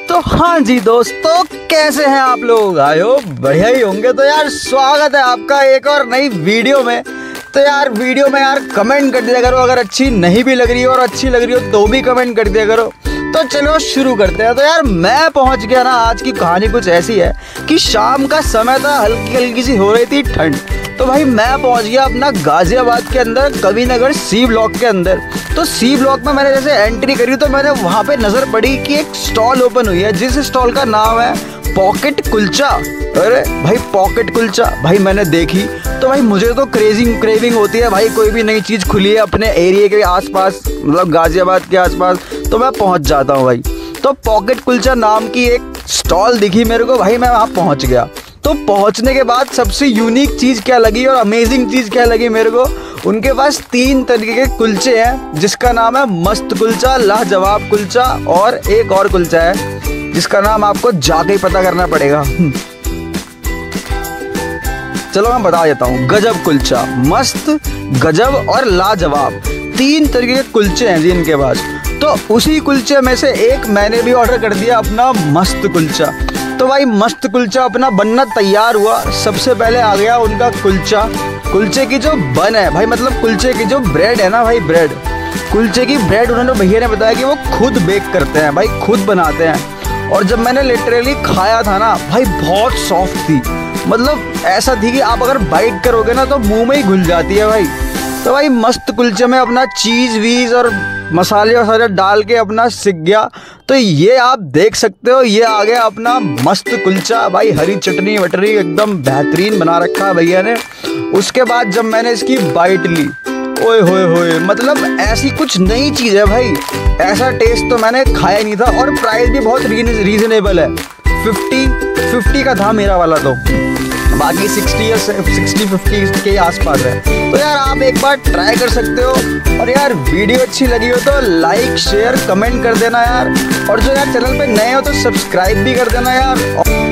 तो हाँ जी दोस्तों, कैसे हैं आप लोग? आए हो बढ़िया ही होंगे। तो यार स्वागत है आपका एक और नई वीडियो में। तो यार वीडियो में यार कमेंट कर दिया करो, अगर अच्छी नहीं भी लग रही हो और अच्छी लग रही हो तो भी कमेंट कर दिया करो। तो चलो शुरू करते हैं। तो यार मैं पहुंच गया ना, आज की कहानी कुछ ऐसी है कि शाम का समय था, हल्की हल्की सी हो रही थी ठंड। तो भाई मैं पहुंच गया अपना गाजियाबाद के अंदर, कवि नगर सी ब्लॉक के अंदर। तो सी ब्लॉक में मैंने जैसे एंट्री करी तो मैंने वहाँ पे नज़र पड़ी कि एक स्टॉल ओपन हुई है, जिस स्टॉल का नाम है पॉकेट कुलचा। अरे भाई पॉकेट कुलचा भाई मैंने देखी तो भाई मुझे तो क्रेविंग होती है भाई, कोई भी नई चीज़ खुली है अपने एरिया के आसपास, मतलब गाजियाबाद के आसपास, तो मैं पहुंच जाता हूं भाई। तो पॉकेट कुलचा नाम की एक स्टॉल दिखी मेरे को भाई, मैं वहाँ पहुंच गया। तो पहुंचने के बाद सबसे यूनिक चीज़ क्या लगी और अमेजिंग चीज़ क्या लगी मेरे को, उनके पास 3 तरीके के कुलचे हैं, जिसका नाम है मस्त कुलचा, लाजवाब कुलचा और एक और कुलचा है जिसका नाम आपको जाके ही पता करना पड़ेगा। चलो मैं बता देता हूँ। गजब कुलचा, मस्त, गजब और लाजवाब, 3 तरीके के कुलचे हैं जी इनके पास। तो उसी कुलचे में से एक मैंने भी ऑर्डर कर दिया, अपना मस्त कुलचा। तो भाई मस्त कुलचा अपना बनना तैयार हुआ। सबसे पहले आ गया उनका कुलचा। कुलचे की जो बन है भाई, मतलब कुलचे की जो ब्रेड है ना भाई, ब्रेड, कुलचे की ब्रेड उन्होंने भैया ने बताया कि वो खुद बेक करते हैं भाई, खुद बनाते हैं। और जब मैंने लिटरली खाया था ना भाई, बहुत सॉफ्ट थी, मतलब ऐसा थी कि आप अगर बाइट करोगे ना तो मुंह में ही घुल जाती है भाई। तो भाई मस्त कुलचे में अपना चीज़ वीज़ और मसाले वसाले डाल के अपना सीख गया। तो ये आप देख सकते हो, ये आ गया अपना मस्त कुलचा भाई, हरी चटनी वटनी एकदम बेहतरीन बना रखा है भैया ने। उसके बाद जब मैंने इसकी बाइट ली, ओए होए होए, मतलब ऐसी कुछ नई चीज़ है भाई, ऐसा टेस्ट तो मैंने खाया नहीं था। और प्राइस भी बहुत रीजनेबल है, 50 का था मेरा वाला, तो बाकी 60-50 के आसपास है। तो यार आप एक बार ट्राई कर सकते हो। और यार वीडियो अच्छी लगी हो तो लाइक शेयर कमेंट कर देना यार, और जो यार चैनल पे नए हो तो सब्सक्राइब भी कर देना यार।